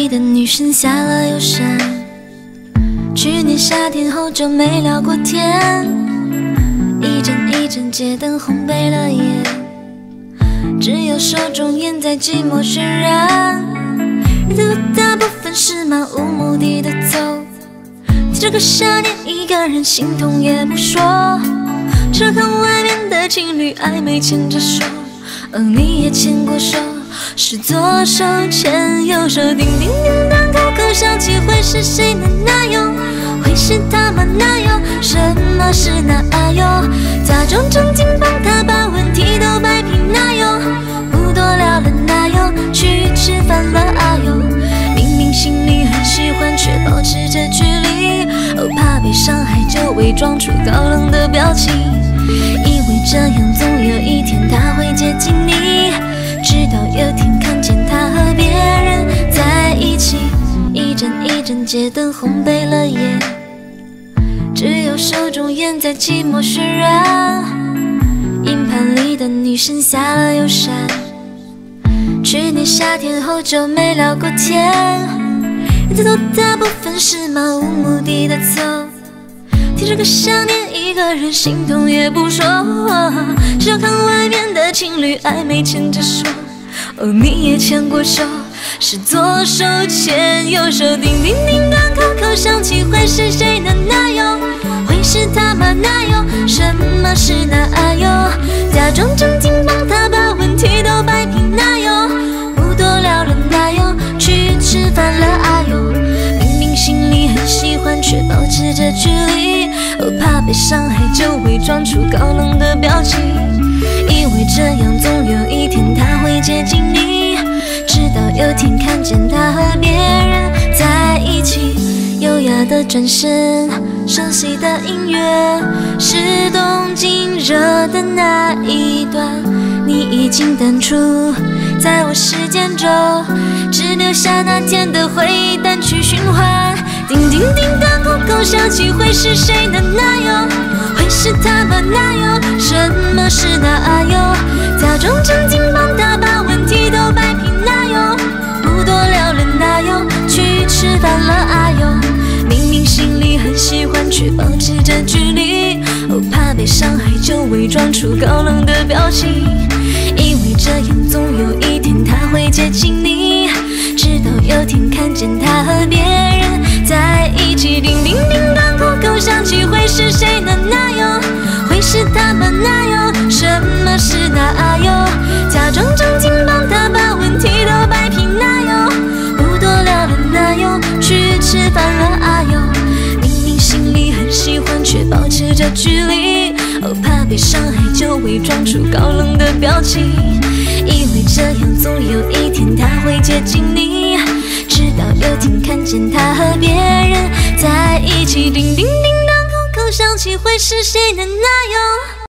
的女神下了又闪，去年夏天后就没聊过天，一阵一阵街灯烘焙了眼，只有手中烟在寂寞渲染，日子大部分是漫无目的的走，这个夏天一个人心痛也不说，只看外面的情侣暧昧牵着手，而你也牵过手，是左手牵右手，叮叮叮当口口响起，会是谁的男友？会是他吗？哪有什么是哪有？假装正经帮他把问题都摆平，哪有？不多聊了哪有？去吃饭了啊有？明明心里很喜欢，却保持着距离，怕被伤害就伪装出高冷的表情，以为这样总有一天他会接近你，直到有天看见他和别人在一起，一阵一阵街灯烘焙了眼，只有手中烟在寂寞渲染，硬盘里的女神下了又闪，去年夏天后就没聊过天，日子都大部分是漫无目的的走，听这个想念一个人心痛也不说，只要看外面的情侣暧昧牵着手，你也牵过手，是左手牵右手，叮叮叮当口口响起，会是谁的男友？会是他吗？哪有什么是哪有？假装正经帮他把问题都摆平，哪有？不多聊了哪有？去吃饭了啊有？明明心里很喜欢，却保持着距离，怕被伤害就伪装出高冷的表情，以为这样总有一天他会接近你，直到有天看见他和别人在一起，优雅的转身，熟悉的音乐，是动静热的那一段，你已经淡出在我时间轴，只留下那天的回忆单曲循环，叮叮叮当口口响起，会是谁的男友？会是他吗？哪有什么是哪有？假装正经帮他把问题都摆平，哪有？不多聊了哪有？去吃饭了啊有？明明心里很喜欢，却保持着距离，怕被伤害就伪装出高冷的表情，以为这样总有一天他会接近你，直到有天看见他和别人在一起，叮叮叮当口口响起，会是谁的男友？会是他吗？哪有什么是哪有？假装正经帮他把问题都摆平，哪有？不多聊了哪有？去吃饭了啊有？明明心里很喜欢，却保持着距离，怕被伤害就伪装出高冷的表情，以为这样总有一天他会接近你，直到有天看见他和别人在一起，叮叮叮当口口响起，会是谁的男友？